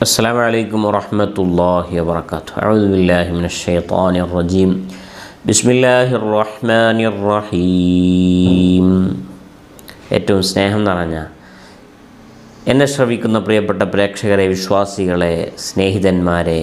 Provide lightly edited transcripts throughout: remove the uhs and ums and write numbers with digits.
السلام عليكم ورحمة الله وبركاته. أعوذ بالله من الشيطان الرجيم. بسم الله الرحمن الرحيم. ഏറ്റവും സ്നേഹം നിറഞ്ഞ എന്നെ ശ്രവിക്കുന്ന പ്രിയപ്പെട്ട പ്രേക്ഷകരെ, വിശ്വാസികളെ, സ്നേഹിതന്മാരെ,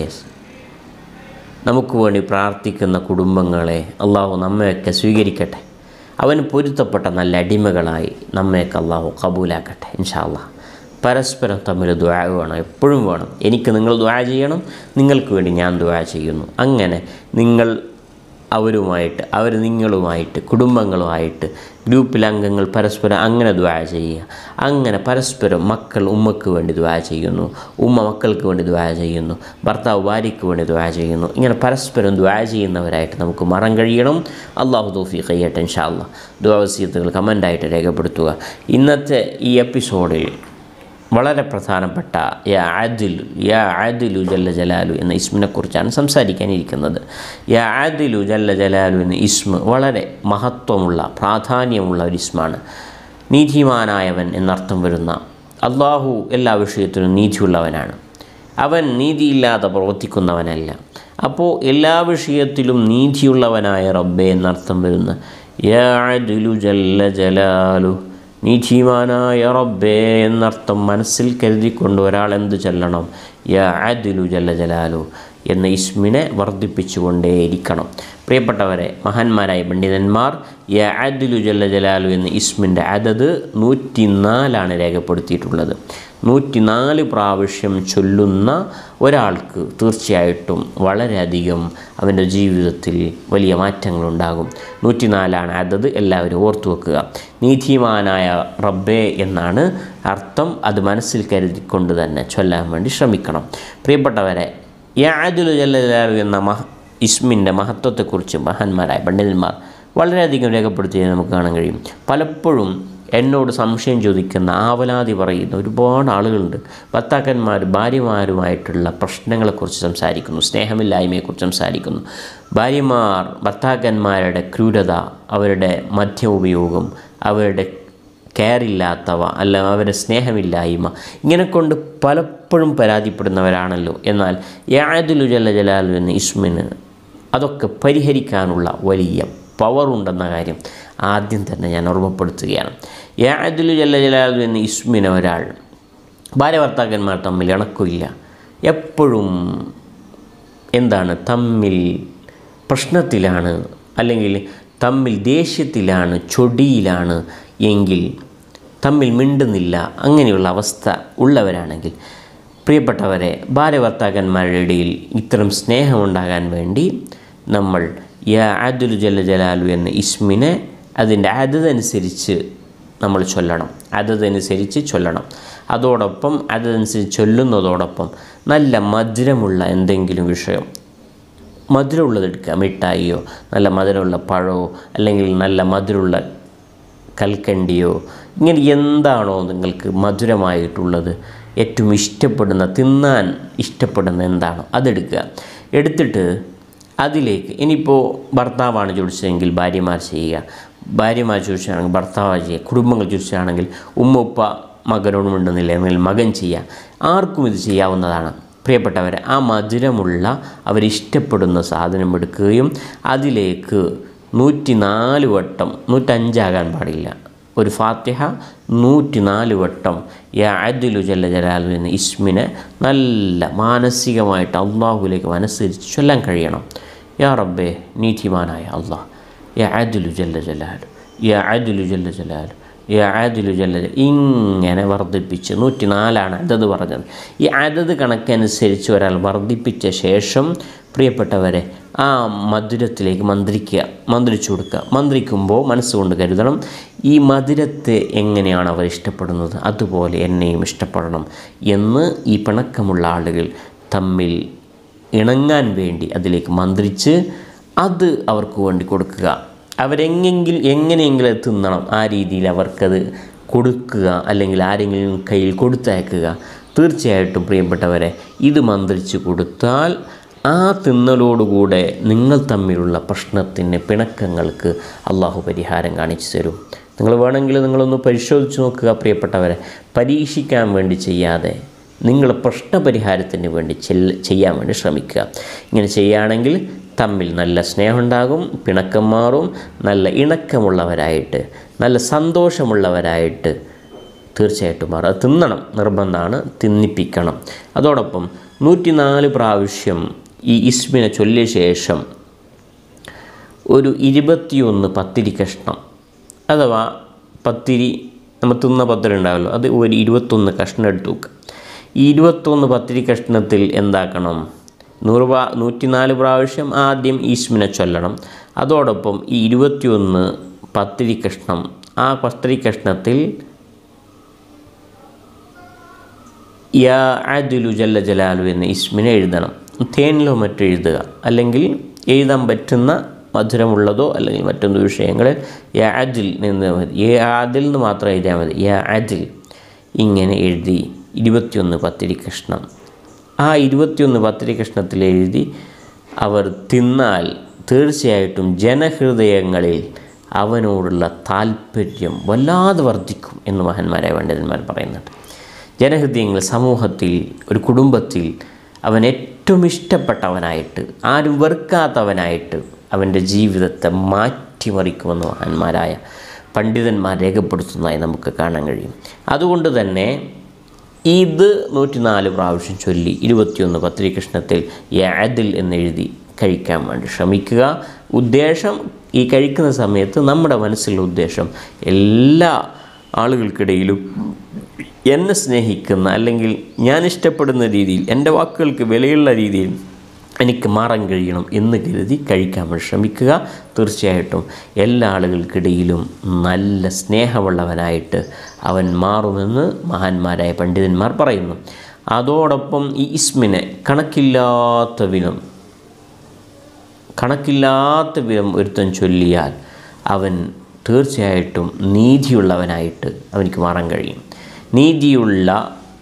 നമുക്ക് വേണ്ടി പ്രാർത്ഥിക്കുന്ന കുടുംബങ്ങളെ അള്ളാഹു നമ്മയൊക്കെ സ്വീകരിക്കട്ടെ. അവന് പൊരുത്തപ്പെട്ട നല്ല അടിമകളായി നമ്മയൊക്കെ അള്ളാഹു കബൂലാക്കട്ടെ ഇൻഷാ അല്ലാഹ്. പരസ്പരം തമ്മിൽ ദുആ വേണം, എപ്പോഴും വേണം. എനിക്ക് നിങ്ങൾ ദുആ ചെയ്യണം, നിങ്ങൾക്ക് വേണ്ടി ഞാൻ ദുആ ചെയ്യുന്നു. അങ്ങനെ നിങ്ങൾ അവരുമായിട്ട്, അവർ നിങ്ങളുമായിട്ട്, കുടുംബങ്ങളുമായിട്ട്, ഗ്രൂപ്പിലെ അംഗങ്ങൾ പരസ്പരം അങ്ങനെ ദുആ ചെയ്യുക. അങ്ങനെ പരസ്പരം മക്കൾ ഉമ്മക്ക് വേണ്ടി ദുആ ചെയ്യുന്നു, ഉമ്മ മക്കൾക്ക് വേണ്ടി ദുആ ചെയ്യുന്നു, ഭർത്താവ് ഭാര്യയ്ക്ക് വേണ്ടി ദുആ ചെയ്യുന്നു. ഇങ്ങനെ പരസ്പരം ദുആ ചെയ്യുന്നവരായിട്ട് നമുക്ക് മാറാൻ കഴിയണം. അല്ലാഹു തൗഫീഖ് ചെയ്യട്ടെ ഇൻഷാ അല്ലാഹ്. ദുആ വസിയത്തുകൾ കമൻ്റായിട്ട് രേഖപ്പെടുത്തുക. ഇന്നത്തെ ഈ എപ്പിസോഡിൽ വളരെ പ്രധാനപ്പെട്ട യാ ആദിലു ജല്ല ജലാലു എന്ന ഇസ്മിനെക്കുറിച്ചാണ് സംസാരിക്കാനിരിക്കുന്നത്. യാ ആദിലു ജല്ല ജലാലു എന്ന ഇസ്മ വളരെ മഹത്വമുള്ള, പ്രാധാന്യമുള്ള ഒരു ഇസ്മാണ്. നീതിമാനായവൻ എന്നർത്ഥം വരുന്ന അള്ളാഹു എല്ലാ വിഷയത്തിലും നീതിയുള്ളവനാണ്. അവൻ നീതിയില്ലാതെ പ്രവർത്തിക്കുന്നവനല്ല. അപ്പോൾ എല്ലാ വിഷയത്തിലും നീതിയുള്ളവനായ റബ്ബേ എന്നർത്ഥം വരുന്ന യാ ആദിലു ജല്ല ജലാലു, നീതിമാനായ റബ്ബേ എന്നർത്ഥം മനസ്സിൽ കരുതിക്കൊണ്ട് ഒരാൾ എന്ത് ചൊല്ലണം? യാ ആദിലു ജല്ല ജലാലു എന്ന ഇസ്മിനെ വർദ്ധിപ്പിച്ചുകൊണ്ടേയിരിക്കണം. പ്രിയപ്പെട്ടവരെ, മഹാന്മാരായ പണ്ഡിതന്മാർ യാ ആദിലു ജല്ല ജലാലു എന്ന ഇസ്മിൻ്റെ അദദ് 104 രേഖപ്പെടുത്തിയിട്ടുള്ളത്. 104 പ്രാവശ്യം ചൊല്ലുന്ന ഒരാൾക്ക് തീർച്ചയായിട്ടും വളരെയധികം അവൻ്റെ ജീവിതത്തിൽ വലിയ മാറ്റങ്ങളുണ്ടാകും. 104 അദദ്, എല്ലാവരും ഓർത്തു വെക്കുക. നീതിമാനായ റബ്ബേ എന്നാണ് അർത്ഥം. അത് മനസ്സിൽ കരുതിക്കൊണ്ട് തന്നെ ചൊല്ലാൻ വേണ്ടി ശ്രമിക്കണം. പ്രിയപ്പെട്ടവരെ, യാ ആദിലു ജല്ല ജലാലു എന്ന ഇസ്മിൻ്റെ മഹത്വത്തെക്കുറിച്ച് മഹാന്മാരായ പണ്ഡിതന്മാർ വളരെയധികം രേഖപ്പെടുത്തിയത് നമുക്ക് കാണാൻ കഴിയും. പലപ്പോഴും എന്നോട് സംശയം ചോദിക്കുന്ന, ആവലാതി പറയുന്ന ഒരുപാട് ആളുകളുണ്ട്. ഭർത്താക്കന്മാർ ഭാര്യമാരുമായിട്ടുള്ള പ്രശ്നങ്ങളെക്കുറിച്ച് സംസാരിക്കുന്നു, സ്നേഹമില്ലായ്മയെക്കുറിച്ച് സംസാരിക്കുന്നു. ഭാര്യമാർ ഭർത്താക്കന്മാരുടെ ക്രൂരത, അവരുടെ മദ്യ ഉപയോഗം, അവരുടെ കെയറില്ലാത്തവ, അല്ല അവരുടെ സ്നേഹമില്ലായ്മ, ഇങ്ങനെ കൊണ്ട് പലപ്പോഴും പരാതിപ്പെടുന്നവരാണല്ലോ. എന്നാൽ യാ ആദിലു ജല്ല ജലാലു എന്ന ഇസ്മിന് അതൊക്കെ പരിഹരിക്കാനുള്ള വലിയ പവറുണ്ടെന്ന കാര്യം ആദ്യം തന്നെ ഞാൻ ഓർമ്മപ്പെടുത്തുകയാണ്. യാ ആദിലു ജല്ല ജലാലു എന്ന ഇസ്മിനെ ഒരാൾ, ഭാര്യ ഭർത്താക്കന്മാർ തമ്മിൽ ഇണക്കില്ല, എപ്പോഴും തമ്മിൽ പ്രശ്നത്തിലാണ്, അല്ലെങ്കിൽ തമ്മിൽ ദേഷ്യത്തിലാണ്, ചൊടിയിലാണ് എങ്കിൽ, തമ്മിൽ മിണ്ടുന്നില്ല, അങ്ങനെയുള്ള അവസ്ഥ ഉള്ളവരാണെങ്കിൽ, പ്രിയപ്പെട്ടവരെ, ഭാര്യ ഭർത്താക്കന്മാരുടെ ഇടയിൽ ഇത്തരം സ്നേഹമുണ്ടാകാൻ വേണ്ടി നമ്മൾ യാ ആദിലു ജല്ല ജലാലു എന്ന ഇസ്മിനെ അതിൻ്റെ അതനുസരിച്ച് നമ്മൾ ചൊല്ലണം. അതനുസരിച്ച് ചൊല്ലണം. അതോടൊപ്പം അതനുസരിച്ച് ചൊല്ലുന്നതോടൊപ്പം നല്ല മധുരമുള്ള എന്തെങ്കിലും വിഷയം, മധുരമുള്ളത് എടുക്കുക. മിഠായിയോ, നല്ല മധുരമുള്ള പഴമോ, അല്ലെങ്കിൽ നല്ല മധുരമുള്ള കൽക്കണ്ടിയോ, ഇങ്ങനെ എന്താണോ നിങ്ങൾക്ക് മധുരമായിട്ടുള്ളത്, ഏറ്റവും ഇഷ്ടപ്പെടുന്ന, തിന്നാൻ ഇഷ്ടപ്പെടുന്ന എന്താണോ അതെടുക്കുക. എടുത്തിട്ട് അതിലേക്ക്, ഇനിയിപ്പോൾ ഭർത്താവാണ് ചോദിച്ചതെങ്കിൽ ഭാര്യമാർ ചെയ്യുക, ഭാര്യമാർ ചോദിച്ചാണെങ്കിൽ ഭർത്താവ് ചെയ്യുക, കുടുംബങ്ങൾ ചോദിച്ചാണെങ്കിൽ ഉമ്മ ഉപ്പ മകനോട് മിണ്ടുന്നില്ല എങ്കിൽ മകൻ ചെയ്യുക. ആർക്കും ഇത് ചെയ്യാവുന്നതാണ്. പ്രിയപ്പെട്ടവരെ, ആ മധുരമുള്ള അവരിഷ്ടപ്പെടുന്ന സാധനം എടുക്കുകയും അതിലേക്ക് 104 വട്ടം, 105 ആകാൻ പാടില്ല, ഒരു ഫാത്തിഹ 104 വട്ടം യാ ആദിലു ജല്ല ജലാലു എന്ന ഇസ്മിനെ നല്ല മാനസികമായിട്ട് അള്ളാഹുലേക്ക് മനസ്സരിച്ച് ചൊല്ലാൻ കഴിയണം. യാ റബ്ബേ, നീതിമാനായ അള്ളാഹ്, യാ ആദിലു ജല്ല ജലാലു, യാ ആദിലു ജല്ല ജലാലു, യാ ആദിലു ജല്ല, ഇങ്ങനെ വർദ്ധിപ്പിച്ച് 104 അതത് പറഞ്ഞത്. ഈ അതത് കണക്കനുസരിച്ച് ഒരാൾ വർദ്ധിപ്പിച്ച ശേഷം, പ്രിയപ്പെട്ടവരെ, ആ മധുരത്തിലേക്ക് മന്ത്രിച്ചു കൊടുക്കുക. മന്ത്രിക്കുമ്പോൾ മനസ്സുകൊണ്ട് കരുതണം, ഈ മധുരത്തെ എങ്ങനെയാണ് അവർ ഇഷ്ടപ്പെടുന്നത്, അതുപോലെ എന്നെയും ഇഷ്ടപ്പെടണം എന്ന് ഈ പിണക്കമുള്ള ആളുകൾ തമ്മിൽ ഇണങ്ങാൻ വേണ്ടി അതിലേക്ക് മന്ത്രിച്ച് അത് അവർക്ക് വേണ്ടി കൊടുക്കുക. എങ്ങനെയെങ്കിലും തിന്നണം, ആ രീതിയിൽ അവർക്കത് കൊടുക്കുക, അല്ലെങ്കിൽ ആരെങ്കിലും കയ്യിൽ കൊടുത്തയക്കുക. തീർച്ചയായിട്ടും പ്രിയപ്പെട്ടവരെ, ഇത് മന്ത്രിച്ച് കൊടുത്താൽ ആ തിന്നലോടുകൂടെ നിങ്ങൾ തമ്മിലുള്ള പ്രശ്നത്തിന്, പിണക്കങ്ങൾക്ക് അള്ളാഹു പരിഹാരം കാണിച്ചു തരും. നിങ്ങൾ വേണമെങ്കിൽ നിങ്ങളൊന്ന് പരിശോധിച്ച് നോക്കുക പ്രിയപ്പെട്ടവരെ. പരീക്ഷിക്കാൻ വേണ്ടി ചെയ്യാതെ നിങ്ങൾ പ്രശ്നപരിഹാരത്തിന് വേണ്ടി ചെയ്യാൻ വേണ്ടി ശ്രമിക്കുക. ഇങ്ങനെ ചെയ്യുകയാണെങ്കിൽ തമ്മിൽ നല്ല സ്നേഹമുണ്ടാകും, പിണക്കം മാറും, നല്ല ഇണക്കമുള്ളവരായിട്ട്, നല്ല സന്തോഷമുള്ളവരായിട്ട് തീർച്ചയായിട്ടും മാറും. അത് തിന്നണം, നിർബന്ധമാണ്, തിന്നിപ്പിക്കണം. അതോടൊപ്പം 104 പ്രാവശ്യം ഈ ഇസ്മിനെ ചൊല്ലിയ ശേഷം ഒരു 21 പത്തിരി കഷ്ണം, അഥവാ പത്തിരി നമ്മൾ തിന്ന പത്തിരി ഉണ്ടാവുമല്ലോ, അത് ഒരു 21 കഷ്ണം എടുത്ത് വെക്കുക. ഈ 21 പത്തിരി കഷ്ണത്തിൽ എന്താക്കണം, 104 പ്രാവശ്യം ആദ്യം ഈസ്മിനെ ചൊല്ലണം. അതോടൊപ്പം ഈ 21 പത്തിരി കഷ്ണം, ആ പത്തിരി കഷ്ണത്തിൽ യാ അദിലു ജല്ല ജലാലു എന്ന ഇസ്മിനെ എഴുതണം. തേനിലോ മറ്റോ എഴുതുക, അല്ലെങ്കിൽ എഴുതാൻ പറ്റുന്ന മധുരമുള്ളതോ അല്ലെങ്കിൽ മറ്റൊന്ന് വിഷയങ്ങളിൽ യാ അദിൽ നിന്ന് മതി. യാ അദിൽ എന്ന് മാത്രം എഴുതിയാൽ മതി. യാ അദിൽ ഇങ്ങനെ എഴുതി 21 പത്തിരി കഷ്ണം, ആ 21 പത്തിരി കഷ്ണത്തിൽ എഴുതി അവർ തിന്നാൽ തീർച്ചയായിട്ടും ജനഹൃദയങ്ങളിൽ അവനോടുള്ള താല്പര്യം വല്ലാതെ വർദ്ധിക്കും എന്ന് മഹാന്മാരായ പണ്ഡിതന്മാർ പറയുന്നുണ്ട്. ജനഹൃദയങ്ങൾ, സമൂഹത്തിൽ, ഒരു കുടുംബത്തിൽ അവൻ ഏറ്റവും ഇഷ്ടപ്പെട്ടവനായിട്ട്, ആരും വെറുക്കാത്തവനായിട്ട് അവൻ്റെ ജീവിതത്തെ മാറ്റിമറിക്കുമെന്ന് മഹാന്മാരായ പണ്ഡിതന്മാർ രേഖപ്പെടുത്തുന്നതായി നമുക്ക് കാണാൻ കഴിയും. അതുകൊണ്ട് തന്നെ ഇത് 104 പ്രാവശ്യം ചൊല്ലി 21 പത്തിരി കഷ്ണത്തിൽ യഅദിൽ എന്നെഴുതി കഴിക്കാൻ വേണ്ടി ശ്രമിക്കുക. ഉദ്ദേശം, ഈ കഴിക്കുന്ന സമയത്ത് നമ്മുടെ മനസ്സിലുള്ള ഉദ്ദേശം എല്ലാ ആളുകൾക്കിടയിലും എന്നെ സ്നേഹിക്കുന്ന, അല്ലെങ്കിൽ ഞാൻ ഇഷ്ടപ്പെടുന്ന രീതിയിൽ, എൻ്റെ വാക്കുകൾക്ക് വിലയുള്ള രീതിയിൽ എനിക്ക് മാറാൻ കഴിയണം എന്ന് കരുതി കഴിക്കാൻ വേണ്ടി ശ്രമിക്കുക. തീർച്ചയായിട്ടും എല്ലാ ആളുകൾക്കിടയിലും നല്ല സ്നേഹമുള്ളവനായിട്ട് അവൻ മാറുമെന്ന് മഹാന്മാരായ പണ്ഡിതന്മാർ പറയുന്നു. അതോടൊപ്പം ഈ ഇസ്മിനെ കണക്കില്ലാത്ത വിധം ഒരുത്തൻ ചൊല്ലിയാൽ അവൻ തീർച്ചയായിട്ടും നീതിയുള്ളവനായിട്ട് അവനിക്ക് മാറാൻ കഴിയും. നീതിയുള്ള,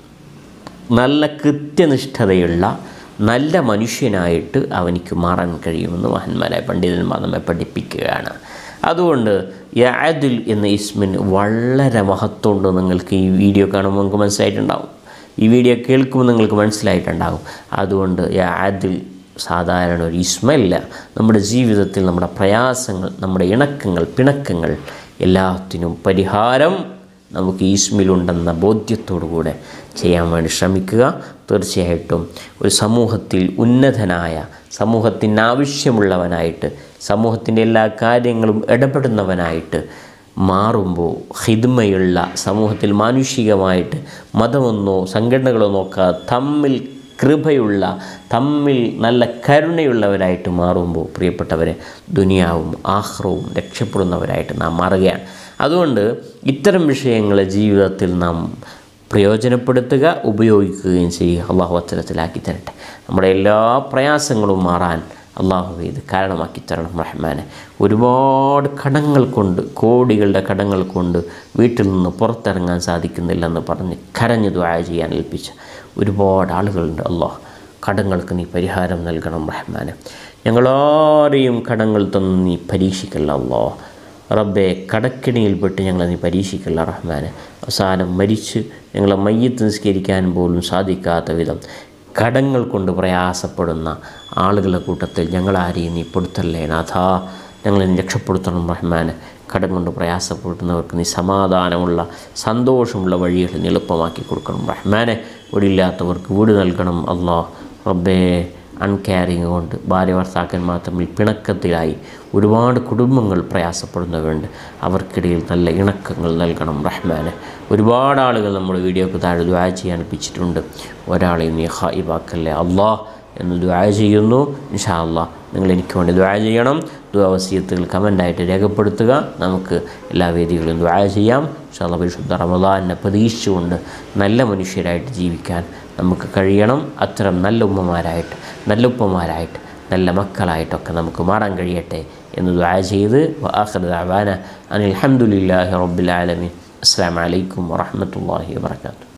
നല്ല കൃത്യനിഷ്ഠതയുള്ള നല്ല മനുഷ്യനായിട്ട് അവനിക്ക് മാറാൻ കഴിയുമെന്ന് മഹാന്മാരായ പണ്ഡിതന്മാർ നമ്മെ പഠിപ്പിക്കുകയാണ്. അതുകൊണ്ട് യഅദിൽ എന്ന ഇസ്മിന് വളരെ മഹത്വമുണ്ട്. നിങ്ങൾക്ക് ഈ വീഡിയോ കാണുമ്പോൾ നിങ്ങൾക്ക് മനസ്സിലായിട്ടുണ്ടാകും, ഈ വീഡിയോ കേൾക്കുമ്പോൾ നിങ്ങൾക്ക് മനസ്സിലായിട്ടുണ്ടാകും. അതുകൊണ്ട് യഅദിൽ സാധാരണ ഒരു ഇസ്മല്ല. നമ്മുടെ ജീവിതത്തിൽ നമ്മുടെ പ്രയാസങ്ങൾ, നമ്മുടെ ഇണക്കങ്ങൾ, പിണക്കങ്ങൾ എല്ലാത്തിനും പരിഹാരം നമുക്ക് ഈസ്മിലുണ്ടെന്ന ബോധ്യത്തോടുകൂടെ ചെയ്യാൻ വേണ്ടി ശ്രമിക്കുക. തീർച്ചയായിട്ടും ഒരു സമൂഹത്തിൽ ഉന്നതനായ, സമൂഹത്തിന് ആവശ്യമുള്ളവനായിട്ട്, സമൂഹത്തിൻ്റെ എല്ലാ കാര്യങ്ങളും ഇടപെടുന്നവനായിട്ട് മാറുമ്പോൾ ഹിദ്മയുള്ള, സമൂഹത്തിൽ മാനുഷികമായിട്ട് മതമൊന്നോ സംഘടനകളോ നോക്കാതെ തമ്മിൽ കൃപയുള്ള, തമ്മിൽ നല്ല കരുണയുള്ളവരായിട്ട് മാറുമ്പോൾ പ്രിയപ്പെട്ടവരെ ദുനിയാവും ആഖിറവും രക്ഷപ്പെടുന്നവരായിട്ട് നാം മാറുകയാണ്. അതുകൊണ്ട് ഇത്തരം വിഷയങ്ങളെ ജീവിതത്തിൽ നാം പ്രയോജനപ്പെടുത്തുക, ഉപയോഗിക്കുകയും ചെയ്യുക. അള്ളാഹു അത്തരത്തിലാക്കി തരട്ടെ. നമ്മുടെ എല്ലാ പ്രയാസങ്ങളും മാറാൻ അള്ളാഹു ഇത് കാരണമാക്കി തരണം റഹ്മാനെ. ഒരുപാട് കടങ്ങൾ കൊണ്ട്, കോടികളുടെ കടങ്ങൾ കൊണ്ട് വീട്ടിൽ നിന്ന് പുറത്തിറങ്ങാൻ സാധിക്കുന്നില്ലെന്ന് പറഞ്ഞ് കരഞ്ഞ് ദുആ ചെയ്യാൻ ഏൽപ്പിച്ച ഒരുപാട് ആളുകളുണ്ട്. അള്ളാഹ് കടങ്ങൾക്ക് നീ പരിഹാരം നൽകണം റഹ്മാനെ. ഞങ്ങളാരെയും കടങ്ങൾ തന്ന് നീ പരീക്ഷിക്കല്ല അള്ളാഹ്. റബ്ബെ, കടക്കിണിയിൽപ്പെട്ട് ഞങ്ങളെ നീ പരീക്ഷിക്കല്ല റഹ്മാനെ. അവസാനം മരിച്ച് ഞങ്ങളെ മയ്യത്ത് നിസ്കരിക്കാൻ പോലും സാധിക്കാത്ത വിധം കടങ്ങൾ കൊണ്ട് പ്രയാസപ്പെടുന്ന ആളുകളുടെ കൂട്ടത്തിൽ ഞങ്ങളാരെയും നീ പെടുത്തല്ലേ നാഥാ. ഞങ്ങളെ നീ രക്ഷപ്പെടുത്തണം റഹ്മാനെ. കടം കൊണ്ട് പ്രയാസപ്പെടുന്നവർക്ക് നീ സമാധാനമുള്ള, സന്തോഷമുള്ള വഴികൾ നീ എളുപ്പമാക്കി കൊടുക്കണം റഹ്മാനെ. വീടില്ലാത്തവർക്ക് വീട് നൽകണം അല്ലാഹ്. റബ്ബേ, അൺകെയറിങ് കൊണ്ട് ഭാര്യ ഭർത്താക്കന്മാർ തമ്മിൽ പിണക്കത്തിലായി ഒരുപാട് കുടുംബങ്ങൾ പ്രയാസപ്പെടുന്നവരുണ്ട്. അവർക്കിടയിൽ നല്ല ഇണക്കങ്ങൾ നൽകണം റഹ്മാനെ. ഒരുപാട് ആളുകൾ നമ്മുടെ വീഡിയോക്ക് താഴെ ദുആ ചെയ്യാൻ ഏൽപ്പിച്ചിട്ടുണ്ട്. ഒരാളെയും നീ ഖായിബാക്കല്ലേ അല്ലാഹ് എന്ന് ദുആ ചെയ്യുന്നു. ഇൻഷാ അല്ലാഹ് നിങ്ങൾ എനിക്ക് വേണ്ടി ദുആ ചെയ്യണം. ദുആ വസിയത്തുകൾ കമൻ്റായിട്ട് രേഖപ്പെടുത്തുക. നമുക്ക് എല്ലാ വേദികളിലും ദുആ ചെയ്യാം. ഇൻഷാ അല്ലാഹ് പരിശുദ്ധ റമളാനിനെ പ്രതീക്ഷിച്ചുകൊണ്ട് നല്ല മനുഷ്യരായിട്ട് ജീവിക്കാൻ നമുക്ക് കഴിയണം. അത്തരം നല്ല ഉമ്മമാരായിട്ട്, നല്ല ഉപ്പമാരായിട്ട്, നല്ല മക്കളായിട്ടൊക്കെ നമുക്ക് മാറാൻ കഴിയട്ടെ എന്ന് ദുആ ചെയ്ത് വആഖിറു ദഅവാന അനിൽ ഹംദുലില്ലാഹി റബ്ബിൽ ആലമീൻ. അസ്സലാമു അലൈക്കും വറഹ്മത്തുള്ളാഹി വബറകാതുഹു.